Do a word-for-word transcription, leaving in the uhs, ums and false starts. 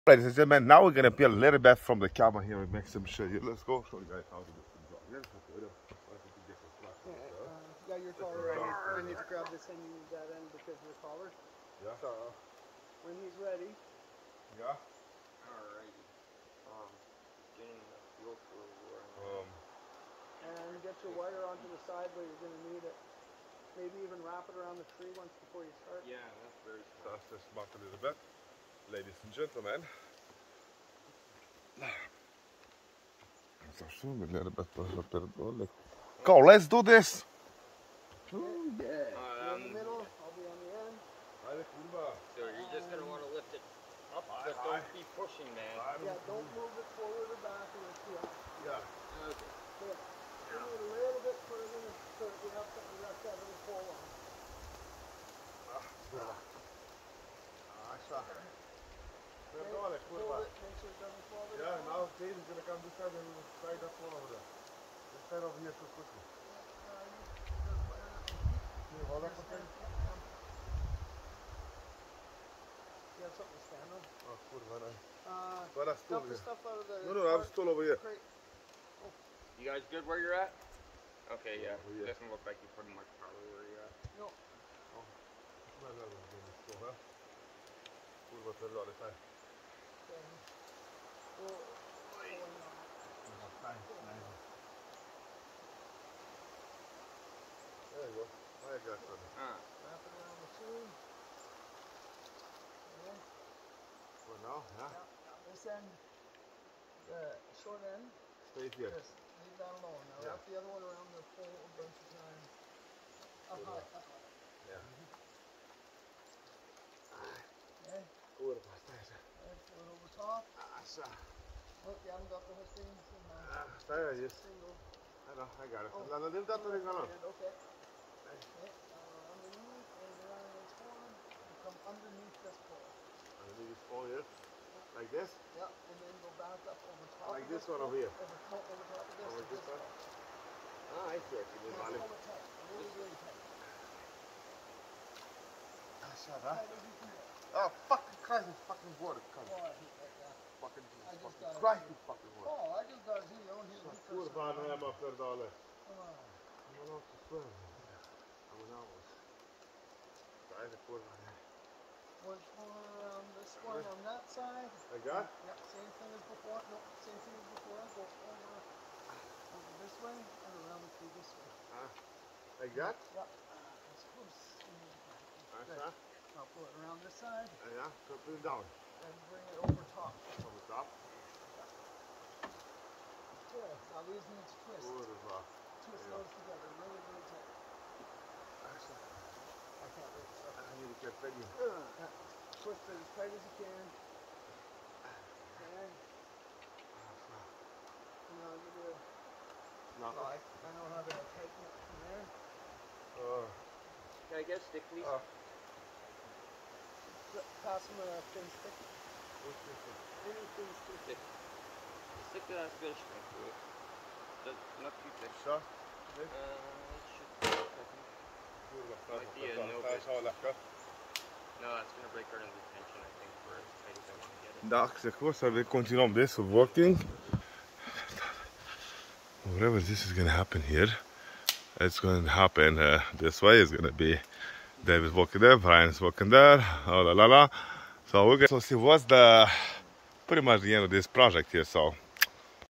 Ladies and gentlemen, now we're gonna peel a little bit from the camera here and make some shit. Let's go show you guys how to do some job. Yes, okay. Yeah, uh, yeah, your collar. I need, I need to grab this and use that end because of the collar. Yeah. So when he's ready. Yeah. Alrighty. Um, getting the fuel for Um. And get your wire onto the side where you're gonna need it. Maybe even wrap it around the tree once before you start. Yeah, that's very So let's just back a little bit. Ladies and gentlemen. Go, let's do this. Oh, yeah. Um, in the middle, I'll be on the end. So you're just going to want to lift it up, but don't be pushing, man. Yeah, don't move it forward or back or yeah. Yeah. Okay. Yeah. Bring it a little bit further so that we have something to rest that little pole on. Okay, hold it, make sure it doesn't fall over. Yeah, now Dave is gonna come this side and we'll slide that one over there. This side over here too quickly. Can you hold that for thing? You have something to stand on? Oh, kurwa, no. Uh, But that's still dump the here. stuff out of the No, no, I was still over here. crate. You guys good where you're at? Okay, yeah. Oh, yeah. It doesn't look like you put much power where you're at. No. Oh, smell that one again, so, huh? Kurwa, per l'ore, sai. Oh, There you go. I got something. Ah. wrap it around the shoe. Okay. For now, yeah? Now, now this end, the short end, Stay here. just leave that alone. Now Yeah. wrap the other one around the pole a bunch of times. Up Good high, one. up high. Yeah. Okay. Kurwa, stai, stai. And pull it over top. Ah, so. Look, you haven't got the hook things in the Ah, stai, yes. single. I know, I got it. Oh. No, no, leave that one alone. Okay. Okay. Uh, underneath, and around this corner, and come underneath this pole. Underneath this pole here. Like this? Yeah, and then go back up over top. Like of this one over here. Over, no, over top of this. Over to this one? pole. Ah, I see what you mean, Yeah, Malik. hold it tight. Really, really tight. Ah, shut up. Tight as you can get. Oh, fucking Christ, it's fucking water. Come Oh, on. I hate that guy. Fucking I Jesus, just fucking got it. Christ, it's fucking water. Oh, I just got to see you don't hit me. Kurwa, no ja mam pierdolę. Come on. No, no, to swear. I was out. Dajże, kurwa, nie. One corner around this one on that side. Like that? Yep, same thing as before. No, same thing as before. Go over, over this way and around the tree this way. Ah, like that? Yep. Uh, as close. Like Good. that? Now pull it around this side Uh, yeah, so put it down. and bring it over top. From the top. Good. Now these need to twist. Kurwa. Twist Yeah. those together really, really tight. I can't wait to start. I need to get ready. Yeah. Twist it as tight as you can. Okay. And now you do it. No. So I, I know how to tighten it from there. Uh, Can I get a stick, please? uh, Pass them a thin stick. what's this? Any thin stick. Stick. A stick that has a bit of strength to it. That's not too thick. So? Uh, it should be, I think. Kurwa, Might be a no to bit. jest lekko. No, that's going to break our under tension, I think, for as tight as I want to get it. Da, secur, să vedem, continuăm this working. Whatever this is gonna happen here, it's going to happen uh, this way. It's gonna be David walking there, Brian's walking there, oh la la la. So we're gonna so see what's the pretty much the end of this project here. So